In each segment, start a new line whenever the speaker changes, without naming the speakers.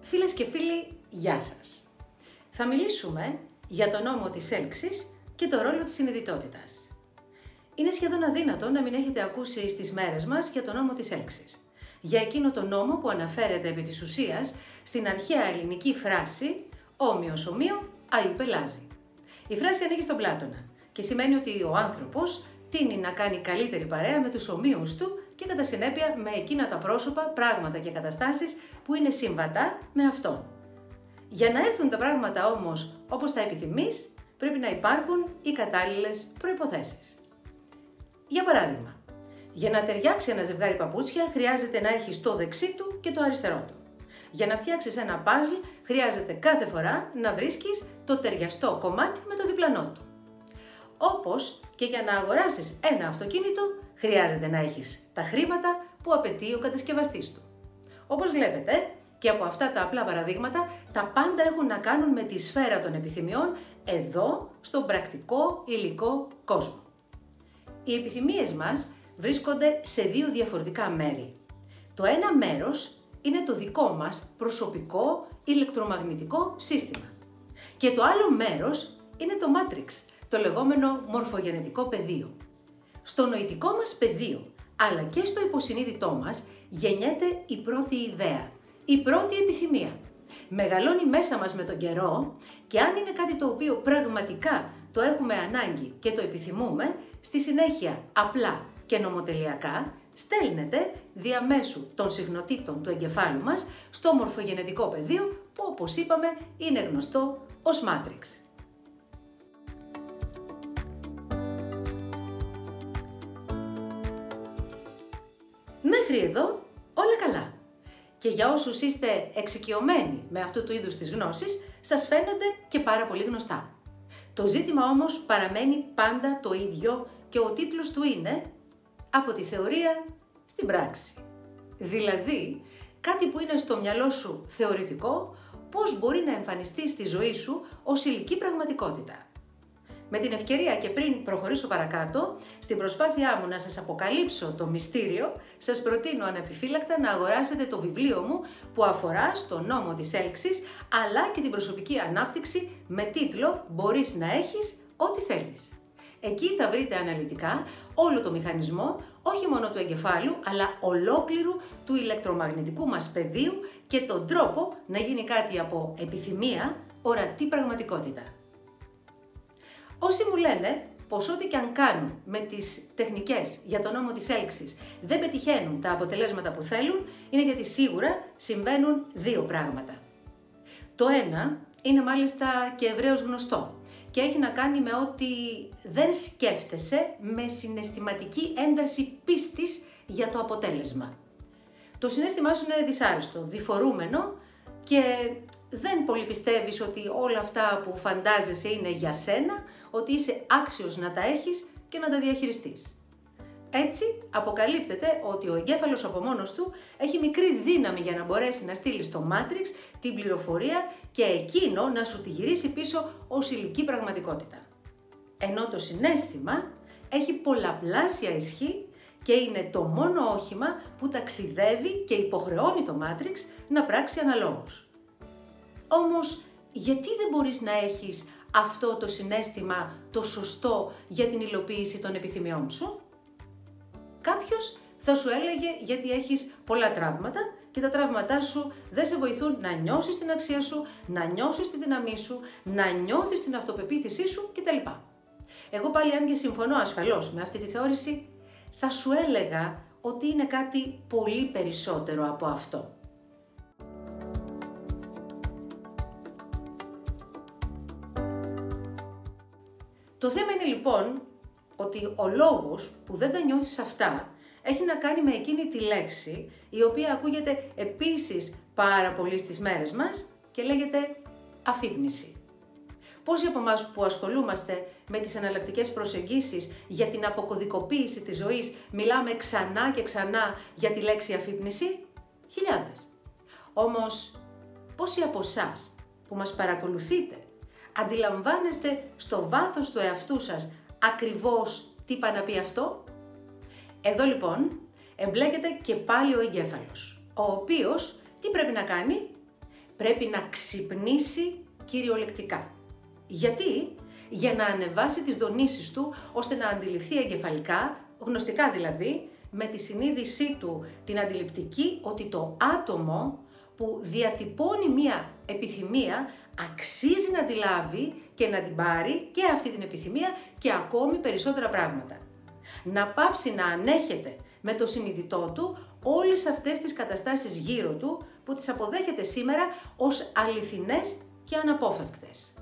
Φίλες και φίλοι, γεια σας! Θα μιλήσουμε για τον νόμο της έλξης και το ρόλο της συνειδητότητας. Είναι σχεδόν αδύνατο να μην έχετε ακούσει στις μέρες μας για τον νόμο της έλξης. Για εκείνο τον νόμο που αναφέρεται επί της ουσίας στην αρχαία ελληνική φράση «Όμοιος ομοίων αηπελάζει». Η φράση ανήκει στον Πλάτωνα και σημαίνει ότι ο άνθρωπος τείνει να κάνει καλύτερη παρέα με τους ομοίους του και κατά συνέπεια με εκείνα τα πρόσωπα, πράγματα και καταστάσεις που είναι συμβατά με αυτόν. Για να έρθουν τα πράγματα όμως όπως τα επιθυμείς, πρέπει να υπάρχουν οι κατάλληλες προϋποθέσεις. Για παράδειγμα, για να ταιριάξει ένα ζευγάρι παπούτσια χρειάζεται να έχεις το δεξί του και το αριστερό του. Για να φτιάξεις ένα παζλ χρειάζεται κάθε φορά να βρίσκεις το ταιριαστό κομμάτι με το διπλανό του. Όπως και για να αγοράσεις ένα αυτοκίνητο χρειάζεται να έχεις τα χρήματα που απαιτεί ο κατασκευαστής του. Όπως βλέπετε, και από αυτά τα απλά παραδείγματα, τα πάντα έχουν να κάνουν με τη σφαίρα των επιθυμιών εδώ, στον πρακτικό υλικό κόσμο. Οι επιθυμίες μας βρίσκονται σε δύο διαφορετικά μέρη. Το ένα μέρος είναι το δικό μας προσωπικό ηλεκτρομαγνητικό σύστημα. Και το άλλο μέρος είναι το Matrix, το λεγόμενο μορφογενετικό πεδίο. Στο νοητικό μας πεδίο, αλλά και στο υποσυνείδητό μας, γεννιέται η πρώτη ιδέα, η πρώτη επιθυμία. Μεγαλώνει μέσα μας με τον καιρό και αν είναι κάτι το οποίο πραγματικά το έχουμε ανάγκη και το επιθυμούμε, στη συνέχεια απλά και νομοτελειακά στέλνεται διαμέσου των συχνοτήτων του εγκεφάλου μας στο μορφογενετικό πεδίο που, όπως είπαμε, είναι γνωστό ως Matrix. Μέχρι εδώ όλα καλά. Και για όσους είστε εξοικειωμένοι με αυτού του είδους τις γνώσεις, σας φαίνονται και πάρα πολύ γνωστά. Το ζήτημα όμως παραμένει πάντα το ίδιο και ο τίτλος του είναι «Από τη θεωρία στην πράξη». Δηλαδή, κάτι που είναι στο μυαλό σου θεωρητικό, πώς μπορεί να εμφανιστεί στη ζωή σου ως υλική πραγματικότητα. Με την ευκαιρία και πριν προχωρήσω παρακάτω, στην προσπάθειά μου να σας αποκαλύψω το μυστήριο, σας προτείνω ανεπιφύλακτα να αγοράσετε το βιβλίο μου που αφορά στον νόμο της έλξης, αλλά και την προσωπική ανάπτυξη με τίτλο «Μπορείς να έχεις ό,τι θέλεις». Εκεί θα βρείτε αναλυτικά όλο το μηχανισμό, όχι μόνο του εγκεφάλου, αλλά ολόκληρου του ηλεκτρομαγνητικού μας πεδίου και τον τρόπο να γίνει κάτι από επιθυμία ορατή πραγματικότητα. Όσοι μου λένε πως ό,τι και αν κάνουν με τις τεχνικές για τον νόμο της έλξης δεν πετυχαίνουν τα αποτελέσματα που θέλουν, είναι γιατί σίγουρα συμβαίνουν δύο πράγματα. Το ένα είναι μάλιστα και ευρέως γνωστό και έχει να κάνει με ότι δεν σκέφτεσαι με συναισθηματική ένταση πίστης για το αποτέλεσμα. Το συναίσθημά σου είναι δυσάρεστο, διφορούμενο και δεν πολύ πιστεύεις ότι όλα αυτά που φαντάζεσαι είναι για σένα, ότι είσαι άξιος να τα έχεις και να τα διαχειριστείς. Έτσι, αποκαλύπτεται ότι ο εγκέφαλος από μόνος του έχει μικρή δύναμη για να μπορέσει να στείλει στο Matrix την πληροφορία και εκείνο να σου τη γυρίσει πίσω ως υλική πραγματικότητα. Ενώ το συναίσθημα έχει πολλαπλάσια ισχύ και είναι το μόνο όχημα που ταξιδεύει και υποχρεώνει το Matrix να πράξει αναλόγως. Όμως, γιατί δεν μπορείς να έχεις αυτό το συναίσθημα το σωστό για την υλοποίηση των επιθυμιών σου? Κάποιος θα σου έλεγε γιατί έχεις πολλά τραύματα και τα τραύματά σου δεν σε βοηθούν να νιώσεις την αξία σου, να νιώσεις τη δύναμή σου, να νιώθεις την αυτοπεποίθησή σου κτλ. Εγώ πάλι, αν και συμφωνώ ασφαλώς με αυτή τη θεώρηση, θα σου έλεγα ότι είναι κάτι πολύ περισσότερο από αυτό. Το θέμα είναι λοιπόν ότι ο λόγος που δεν τα νιώθεις αυτά έχει να κάνει με εκείνη τη λέξη η οποία ακούγεται επίσης πάρα πολύ στις μέρες μας και λέγεται αφύπνιση. Πόσοι από εμάς που ασχολούμαστε με τις εναλλακτικές προσεγγίσεις για την αποκωδικοποίηση της ζωής μιλάμε ξανά και ξανά για τη λέξη αφύπνιση? Χιλιάδες. Όμως πόσοι από εσάς που μας παρακολουθείτε αντιλαμβάνεστε στο βάθος του εαυτού σας ακριβώς τι πάει να πει αυτό? Εδώ λοιπόν εμπλέκεται και πάλι ο εγκέφαλος, ο οποίος τι πρέπει να κάνει? πρέπει να ξυπνήσει κυριολεκτικά. Γιατί? Για να ανεβάσει τις δονήσεις του, ώστε να αντιληφθεί εγκεφαλικά, γνωστικά δηλαδή, με τη συνείδησή του την αντιληπτική, ότι το άτομο που διατυπώνει μία επιθυμία αξίζει να τη λάβει και να την πάρει και αυτή την επιθυμία και ακόμη περισσότερα πράγματα. Να πάψει να ανέχεται με το συνειδητό του όλες αυτές τις καταστάσεις γύρω του που τις αποδέχεται σήμερα ως αληθινές και αναπόφευκτες.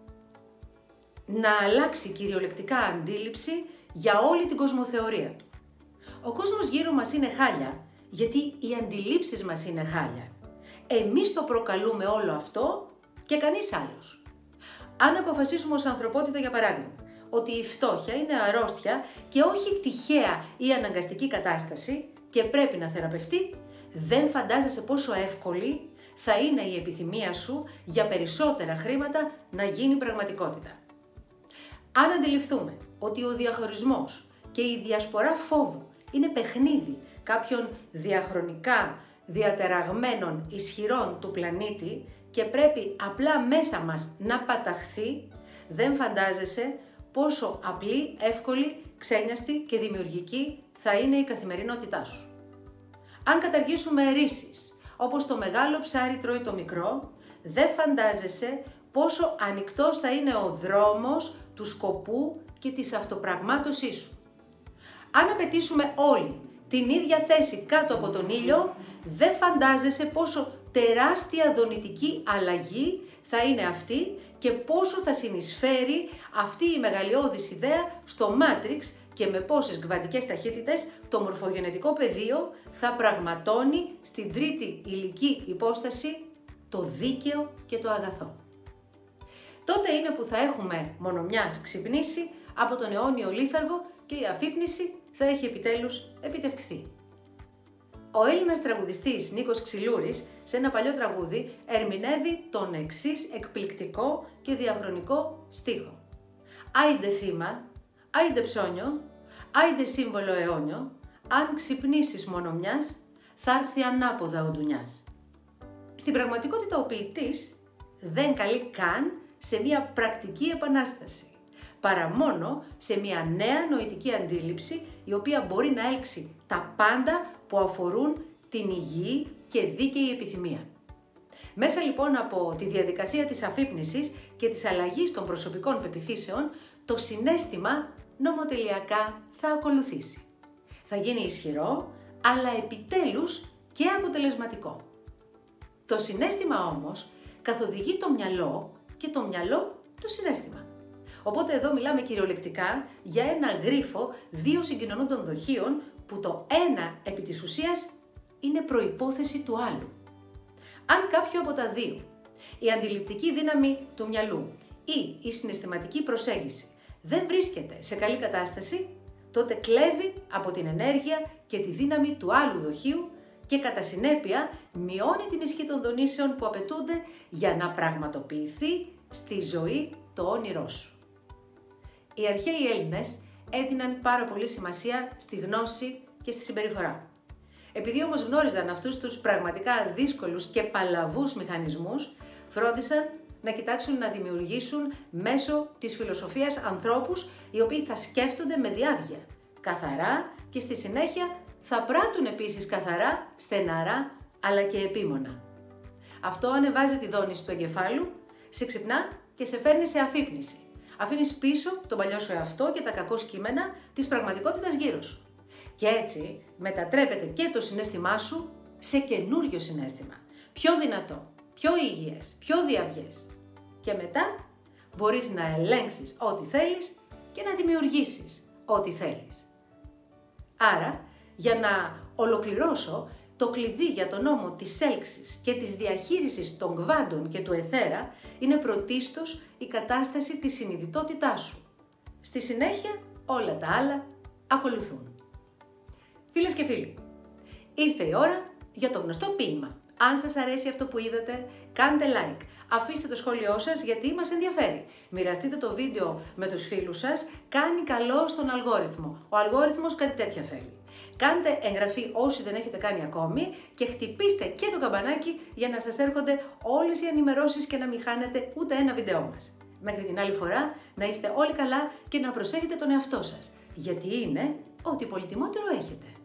Να αλλάξει κυριολεκτικά αντίληψη για όλη την κοσμοθεωρία του. Ο κόσμος γύρω μας είναι χάλια, γιατί οι αντιλήψεις μας είναι χάλια. Εμείς το προκαλούμε όλο αυτό και κανείς άλλος. Αν αποφασίσουμε ως ανθρωπότητα, για παράδειγμα, ότι η φτώχεια είναι αρρώστια και όχι τυχαία ή αναγκαστική κατάσταση και πρέπει να θεραπευτεί, δεν φαντάζεσαι πόσο εύκολη θα είναι η επιθυμία σου για περισσότερα χρήματα να γίνει πραγματικότητα. Αν αντιληφθούμε ότι ο διαχωρισμός και η διασπορά φόβου είναι παιχνίδι κάποιων διαχρονικά διατεραγμένων ισχυρών του πλανήτη και πρέπει απλά μέσα μας να παταχθεί, δεν φαντάζεσαι πόσο απλή, εύκολη, ξένιαστη και δημιουργική θα είναι η καθημερινότητά σου. Αν καταργήσουμε ρίσεις, όπως το μεγάλο ψάρι τρώει το μικρό, δεν φαντάζεσαι πόσο ανοιχτός θα είναι ο δρόμος του σκοπού και της αυτοπραγμάτωσής σου. Αν απαιτήσουμε όλοι την ίδια θέση κάτω από τον ήλιο, δεν φαντάζεσαι πόσο τεράστια δονητική αλλαγή θα είναι αυτή και πόσο θα συνεισφέρει αυτή η μεγαλειώδης ιδέα στο Matrix και με πόσες κβαντικές ταχύτητες το μορφογενετικό πεδίο θα πραγματώνει στην τρίτη υλική υπόσταση το δίκαιο και το αγαθό. Τότε είναι που θα έχουμε μονομιάς ξυπνήσει από τον αιώνιο λίθαργο και η αφύπνιση θα έχει επιτέλους επιτευχθεί. Ο Έλληνας τραγουδιστής Νίκος Ξυλούρης σε ένα παλιό τραγούδι ερμηνεύει τον εξής εκπληκτικό και διαχρονικό στίχο. «Άιντε θύμα, άιντε ψώνιο, άιντε σύμβολο αιώνιο, αν ξυπνήσεις μονομιάς, θα έρθει ανάποδα ο ντουνιάς». Στην πραγματικότητα ο ποιητής δεν καλεί καν σε μια πρακτική επανάσταση, παρά μόνο σε μια νέα νοητική αντίληψη η οποία μπορεί να έλξει τα πάντα που αφορούν την υγιή και δίκαιη επιθυμία. Μέσα λοιπόν από τη διαδικασία της αφύπνισης και της αλλαγής των προσωπικών πεποιθήσεων, το συναίσθημα νομοτελειακά θα ακολουθήσει. Θα γίνει ισχυρό, αλλά επιτέλους και αποτελεσματικό. Το συναίσθημα όμως καθοδηγεί το μυαλό και το μυαλό το συναίσθημα. Οπότε εδώ μιλάμε κυριολεκτικά για ένα γρίφο δύο συγκοινωνούντων δοχείων που το ένα επί της ουσίας είναι προϋπόθεση του άλλου. Αν κάποιο από τα δύο, η αντιληπτική δύναμη του μυαλού ή η συναισθηματική προσέγγιση δεν βρίσκεται σε καλή κατάσταση, τότε κλέβει από την ενέργεια και τη δύναμη του άλλου δοχείου και κατά συνέπεια μειώνει την ισχύ των δονήσεων που απαιτούνται για να πραγματοποιηθεί στη ζωή το όνειρό σου. Οι αρχαίοι Έλληνες έδιναν πάρα πολύ σημασία στη γνώση και στη συμπεριφορά. Επειδή όμως γνώριζαν αυτούς τους πραγματικά δύσκολους και παλαβούς μηχανισμούς, φρόντισαν να κοιτάξουν να δημιουργήσουν μέσω της φιλοσοφίας ανθρώπους οι οποίοι θα σκέφτονται με διάβγεια, καθαρά και στη συνέχεια θα πράττουν επίσης καθαρά, στεναρά αλλά και επίμονα. Αυτό ανεβάζει τη δόνηση του εγκεφάλου, σε ξυπνά και σε φέρνει σε αφύπνιση. Αφήνεις πίσω τον παλιό σου εαυτό και τα κακό κείμενα της πραγματικότητας γύρω σου. Και έτσι μετατρέπεται και το συναίσθημά σου σε καινούριο συναίσθημα. Πιο δυνατό, πιο υγιές, πιο διαυγές. Και μετά μπορείς να ελέγξεις ό,τι θέλεις και να δημιουργήσεις ό,τι θέλεις. Άρα, για να ολοκληρώσω, το κλειδί για τον νόμο της έλξης και της διαχείρισης των κβάντων και του αιθέρα είναι πρωτίστως η κατάσταση της συνειδητότητάς σου. Στη συνέχεια όλα τα άλλα ακολουθούν. Φίλες και φίλοι, ήρθε η ώρα για το γνωστό ποίημα. Αν σας αρέσει αυτό που είδατε, κάντε like, αφήστε το σχόλιο σας γιατί μας ενδιαφέρει. Μοιραστείτε το βίντεο με τους φίλους σας, κάνει καλό στον αλγόριθμο. Ο αλγόριθμος κάτι τέτοια θέλει. Κάντε εγγραφή όσοι δεν έχετε κάνει ακόμη και χτυπήστε και το καμπανάκι για να σας έρχονται όλες οι ενημερώσεις και να μην χάνετε ούτε ένα βίντεό μας. Μέχρι την άλλη φορά να είστε όλοι καλά και να προσέχετε τον εαυτό σας, γιατί είναι ό,τι πολυτιμότερο έχετε.